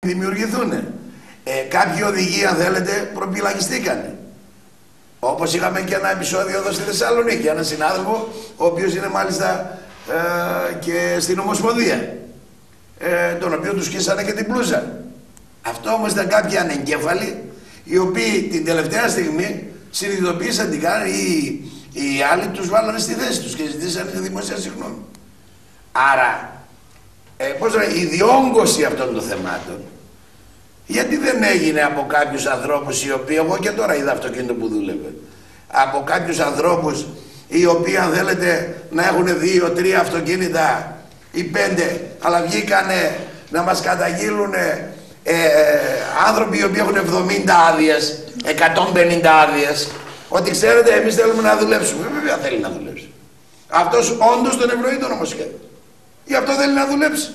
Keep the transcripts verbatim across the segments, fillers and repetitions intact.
δημιουργηθούν. Ε, κάποιοι οδηγοί, αν θέλετε, προπυλακιστήκανε. Όπως είχαμε και ένα επεισόδιο εδώ στη Θεσσαλονίκη, ένα συνάδελφο, ο οποίος είναι μάλιστα ε, και στην Ομοσπονδία, ε, τον οποίο του σκίσανε και την πλούζα. Αυτό όμως ήταν κάποιοι ανεγκέφαλοι, οι οποίοι την τελευταία στιγμή συνειδητοποίησαν τι κάνανε, ή οι άλλοι τους βάλανε στη θέση τους και ζητήσανε τη δημοσία συγγνώμη. Άρα, ε, πώς λέει, η διόγκωση αυτών των θεμάτων, γιατί δεν έγινε από κάποιους ανθρώπους οι οποίοι, εγώ και τώρα είδα αυτοκίνητο που δούλευε, από κάποιους ανθρώπους οι οποίοι, αν θέλετε, να έχουν δύο, τρία αυτοκίνητα ή πέντε, αλλά βγήκανε να μας καταγγείλουν ε, ε, άνθρωποι οι οποίοι έχουν εβδομήντα άδειες, εκατόν πενήντα άδειες, ότι ξέρετε, εμείς θέλουμε να δουλέψουμε. Βέβαια θέλει να δουλέψει. Αυτός όντως τον ευνοεί το νομοσχέδιο. Γι' αυτό θέλει να δουλέψει.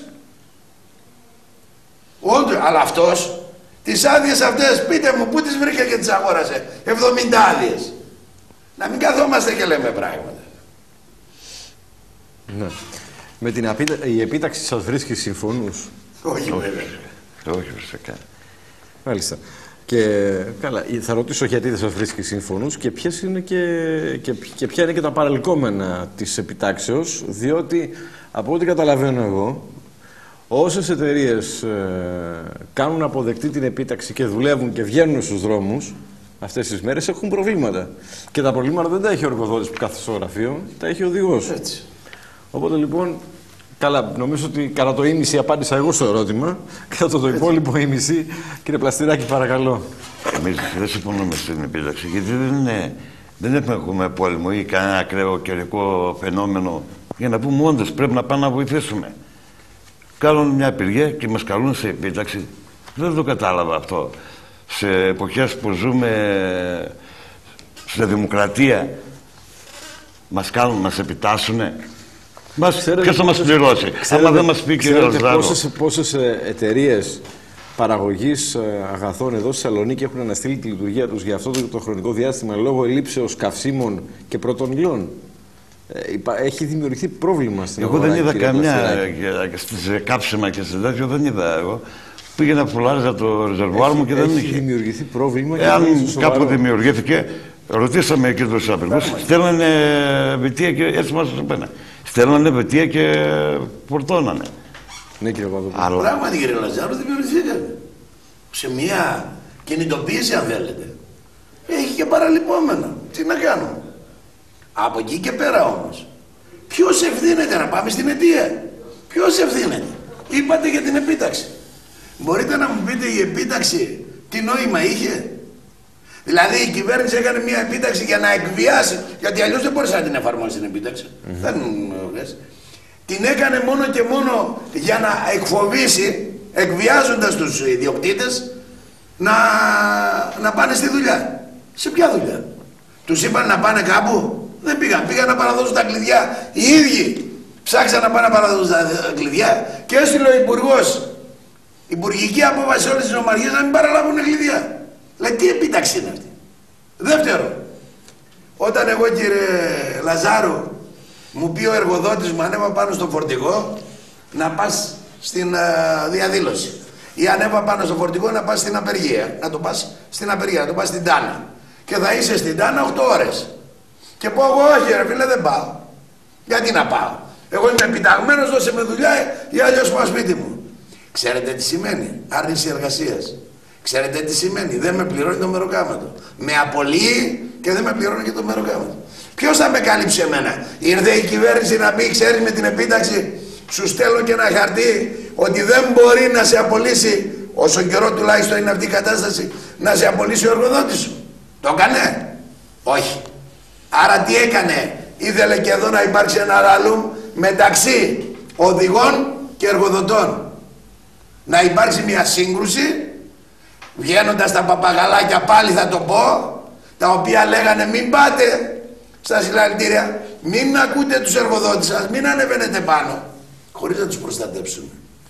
Όντως, αλλά αυτός τις άδειες αυτές, πείτε μου, πού τις βρήκε και τις αγόρασε, εβδομήντα άδειες. Να μην καθόμαστε και λέμε πράγματα. Ναι. Με την απίτα... η επίταξη σας βρίσκει συμφωνούς? Όχι, βέβαια. Όχι, φυσικά. Μάλιστα. Και καλά, θα ρωτήσω γιατί δεν σας βρίσκει σύμφωνους και, ποιες είναι και, και, και ποια είναι και τα παρελκόμενα της επιτάξεως, διότι από ό,τι καταλαβαίνω εγώ, όσες εταιρείες ε, κάνουν αποδεκτή την επίταξη και δουλεύουν και βγαίνουν στους δρόμους αυτές τις μέρες έχουν προβλήματα. Και τα προβλήματα δεν τα έχει ο εργοδότης που κάθεται στο γραφείο, τα έχει ο οδηγός. Έτσι. Οπότε λοιπόν, καλά, νομίζω ότι κατά το ίμιση απάντησα εγώ στο ερώτημα. Κατά το, το υπόλοιπο ίμιση, κύριε Πλαστηράκη, παρακαλώ. Εμείς δεν συμφωνούμε στην επίταξη, γιατί δεν, είναι, δεν έχουμε πόλεμο ή κανένα ακραίο καιρικό φαινόμενο για να πούμε όντως πρέπει να πάμε να βοηθήσουμε. Κάνουν μια απεργία και μας καλούν σε επίταξη. Δεν το κατάλαβα αυτό. Σε εποχές που ζούμε στη δημοκρατία μας κάνουν, μας επιτάσσουνε. Μας, ποιος θα μας πληρώσει? Ξέρετε, άμα δεν μας πει κύριε Λαζάρου. Πόσες, πόσες εταιρείες παραγωγής αγαθών εδώ στη Θεσσαλονίκη έχουν αναστείλει τη λειτουργία τους για αυτό το, το χρονικό διάστημα λόγω ελλείψεως καυσίμων και πρώτων υλών? Έχει δημιουργηθεί πρόβλημα στην εγώ αγορά. Εγώ δεν είδα καμιά σε κάψιμα και σε τέτοιο, δεν είδα εγώ. Πήγαινα πουλάριζα το ρεζερβουάρ μου και δεν είχε. Έχει δημιουργηθεί πρόβλημα. Εάν κάπου δημιουργήθηκε, ρωτήσαμε και τους απεργούς, στέλνανε βετία και έτσι μας είπανε. Στέλνανε βετία και φορτώνανε. Ναι, κύριε Παπαδόπουλο. Αλλά... Πράγματι, κύριε Λαζάρου, δημιουργηθήκανε. Σε μια κινητοποίηση, αν θέλετε. Έχει και παραλυπόμενα. Τι να κάνουμε. Από εκεί και πέρα όμως, ποιος ευθύνεται, να πάμε στην αιτία? Ποιος ευθύνεται? Είπατε για την επίταξη. Μπορείτε να μου πείτε η επίταξη τι νόημα είχε? Δηλαδή η κυβέρνηση έκανε μια επίταξη για να εκβιάσει, γιατί αλλιώς δεν μπορούσε να την εφαρμόσει την επίταξη. Mm-hmm. Δεν λες. Την έκανε μόνο και μόνο για να εκφοβήσει, εκβιάζοντας τους ιδιοκτήτες, να, να πάνε στη δουλειά. Σε ποια δουλειά? Τους είπαν να πάνε κάπου? Δεν πήγαν. Πήγαν να παραδώσουν τα κλειδιά. Οι ίδιοι ψάξαν να πάνε να παραδώσουν τα κλειδιά και έστειλε ο Υπουργός υπουργική απόφαση όλες τις ομαριές να μην παραλάβουν κλειδιά. Δηλαδή τι επίταξη είναι αυτή? Δεύτερο, όταν εγώ, κύριε Λαζάρου, μου πει ο εργοδότης μου ανέβα πάνω στο φορτηγό να πας στην α, διαδήλωση, ή ανέβα πάνω στο φορτηγό να πας στην απεργία, να το πας στην απεργία, να το πας στην Τάνα, και θα είσαι στην Τάνα οκτώ ώρες. Και πω εγώ όχι ρε φίλε, δεν πάω. Γιατί να πάω? Εγώ είμαι επιταγμένος, δώσε με δουλειά ή αλλιώς πάω σπίτι μου. Ξέρετε τι σημαίνει? Άρνηση εργασίας. Ξέρετε τι σημαίνει? Δεν με πληρώνει το μεροκάματο. Με απολύει και δεν με πληρώνει και το μεροκάματο. Ποιος θα με κάλυψε εμένα? Ήρθε η κυβέρνηση να πει, ξέρεις, με την επίταξη σου στέλνω και ένα χαρτί ότι δεν μπορεί να σε απολύσει, όσο καιρό τουλάχιστον είναι αυτή η κατάσταση, να σε απολύσει ο εργοδότης σου. Το έκανε? Όχι. Άρα τι έκανε? Ήθελε και εδώ να υπάρξει ένα ραλούμ μεταξύ οδηγών και εργοδοτών. Να υπάρξει μια σύγκρουση, βγαίνοντας τα παπαγαλάκια, πάλι θα το πω, τα οποία λέγανε μην πάτε στα συλλαλητήρια, μην ακούτε τους εργοδότες σας, μην ανεβαίνετε πάνω, χωρίς να τους προστατεύσουν.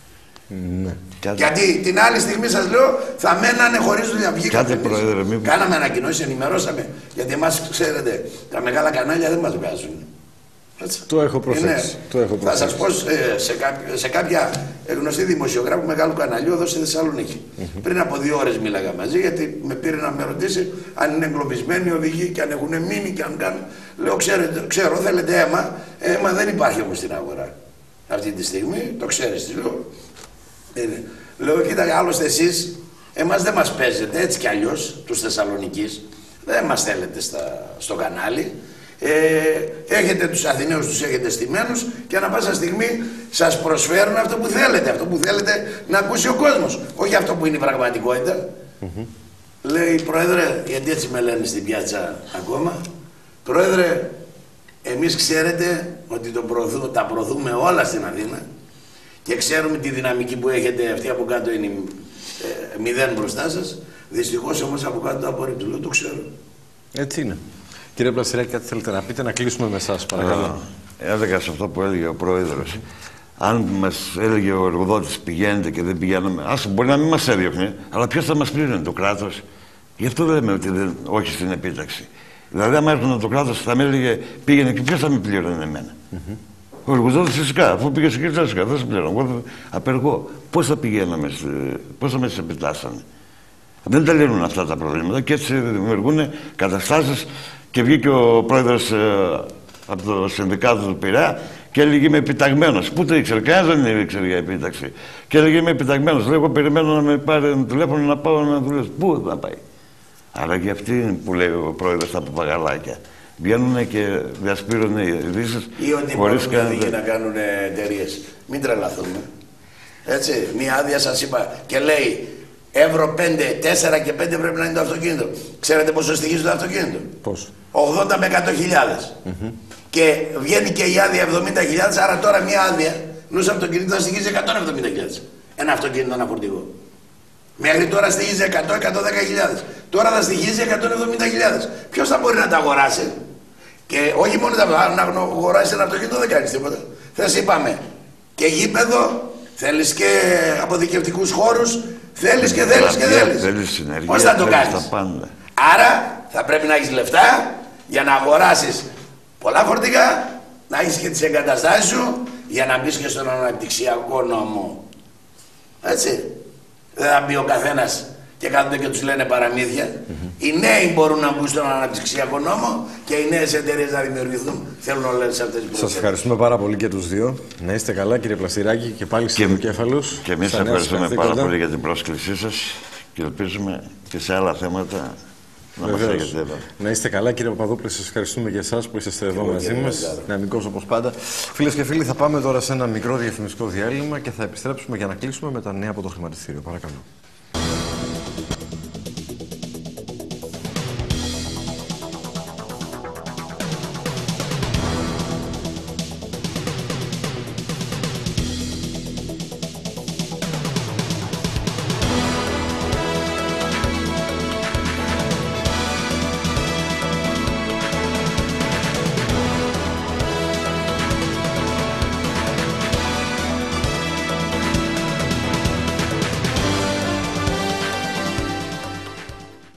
Ναι. Γιατί την άλλη στιγμή σας λέω θα μένανε χωρίς δουλειά. Βγήκατε, πρόεδρε, μη... Κάναμε ανακοινώσεις, ενημερώσαμε. Γιατί εμάς, ξέρετε, τα μεγάλα κανάλια δεν μας βγάζουν. Το έχω προσέξει. Είναι, το έχω προσέξει. Θα σας πω σε, σε, κάποιο, σε κάποια γνωστή δημοσιογράφου μεγάλου καναλιού εδώ στη Θεσσαλονίκη. Mm-hmm. Πριν από δύο ώρες μίλαγα μαζί, γιατί με πήρε να με ρωτήσει αν είναι εγκλωβισμένοι οδηγοί και αν έχουν μείνει και αν κάνουν. Λέω, ξέρετε, ξέρω, θέλετε αίμα. Αίμα δεν υπάρχει όμως στην αγορά. Αυτή τη στιγμή, το ξέρεις, τι λέω. Είναι. Λέω, κοίτα, άλλωστε εσείς, εμάς δεν μας παίζετε έτσι κι αλλιώς, τους Θεσσαλονικείς. Δεν μας θέλετε στα, στο κανάλι. Ε, έχετε τους Αθηναίους, τους έχετε στημένους και ανά πάσα στιγμή σας προσφέρουν αυτό που θέλετε, αυτό που θέλετε να ακούσει ο κόσμος, όχι αυτό που είναι η πραγματικότητα. Mm-hmm. Λέει, Πρόεδρε, γιατί έτσι με λένε στην πιάτσα ακόμα, Πρόεδρε, εμείς ξέρετε ότι το προωθούμε, τα προωθούμε όλα στην Αθήνα και ξέρουμε τη δυναμική που έχετε, αυτή από κάτω είναι ε, μηδέν μπροστά σας, δυστυχώς όμως από κάτω το απορρίπτω. Λέω, το ξέρω. Έτσι είναι. Κύριε Πλαστηράκη, κάτι θέλετε να πείτε, να κλείσουμε με εσάς, παρακαλώ. Έλεγα σε αυτό που έλεγε ο Πρόεδρος. Αν μας έλεγε ο εργοδότης πηγαίνετε και δεν πηγαίνουμε, ας μπορεί να μην μας έδιωχνε, αλλά ποιος θα μας πλήρωνε, το κράτος. Γι' αυτό λέμε ότι δεν, όχι στην επίταξη. Δηλαδή, άμα έρχονταν το κράτος, θα με έλεγε πήγαινε και ποιος θα με πλήρωνε εμένα. Mm-hmm. Ο εργοδότης φυσικά, αφού πήγε σε κύριε φυσικά, δεν σε πλήρωνε. Εγώ απεργώ. Πώς θα πηγαίναμε, πώς θα με επιτάσσανε. Δεν τα λύνουν αυτά τα προβλήματα και έτσι δημιουργούν καταστάσεις. Και βγήκε ο πρόεδρος ε, από το συνδικάτο του Πειραιά και έλεγε είμαι επιταγμένος. Πού το ήξερε, κανένας δεν ήξερε για επίταξη. Και έλεγε είμαι επιταγμένος. Λέει, εγώ περιμένω να με πάρει ένα τηλέφωνο να πάω να δουλεύω. Πού θα πάει. Άρα και αυτοί που λέει ο πρόεδρος τα παπαγαλάκια. Βγαίνουν και διασπείρουν ειδήσεις. Ή ότι μπορούν κανένα... να κάνουν εταιρείες. Μην τρελαθούμε. Έτσι, μία άδεια σας είπα και λέει. Ευρώ πέντε, τέσσερα και πέντε πρέπει να είναι το αυτοκίνητο. Ξέρετε πόσο στοιχίζει το αυτοκίνητο? Πώς? ογδόντα με εκατό χιλιάδες. Mm-hmm. Και βγαίνει και η άδεια εβδομήντα χιλιάδες, άρα τώρα μια άδεια ενός αυτοκίνητου θα στοιχίζει εκατόν εβδομήντα χιλιάδες. Ένα αυτοκίνητο, ένα φορτηγό. Μέχρι τώρα στοιχίζει εκατό με εκατόν δέκα χιλιάδες. Τώρα θα στοιχίζει εκατόν εβδομήντα χιλιάδες. Ποιος θα μπορεί να τα αγοράσει? Και όχι μόνο τα, να αγοράσει ένα αυτοκίνητο δεν κάνεις τίποτα. Θες είπαμε και γήπεδο, θέλεις και αποθηκευτικούς χώρους. Θέλεις και θέλεις και θέλεις. Θέλεις συνεργεία, πώς θα το κάνεις? Άρα θα πρέπει να έχεις λεφτά για να αγοράσεις πολλά φορτηγά, να έχεις και τις εγκαταστάσεις σου για να μπεις και στον αναπτυξιακό νόμο. Έτσι. Δεν θα μπει ο καθένας και κάθονται και τους λένε παραμύθια. Mm-hmm. Οι νέοι μπορούν να μπουν στον αναπτυξιακό νόμο και οι νέες εταιρείες να δημιουργηθούν. Θέλουν όλες αυτές τις προθέσεις. Σας ευχαριστούμε πάρα πολύ και τους δύο. Να είστε καλά, κύριε Πλαστηράκη, και πάλι Συνδικέφαλος. Και εμείς ευχαριστούμε πάρα πολύ για την πρόσκλησή σας και ελπίζουμε και σε άλλα θέματα να μας έχετε εδώ. Να είστε καλά, κύριε Παπαδόπουλε, σας ευχαριστούμε για εσάς που είσαστε εδώ μαζί μας. Δυναμικός όπως πάντα. Φίλες και φίλοι, θα πάμε τώρα σε ένα μικρό διαφημιστικό διάλειμμα και θα επιστρέψουμε για να κλείσουμε με τα νέα από το χρηματιστήριο. Παρακαλώ.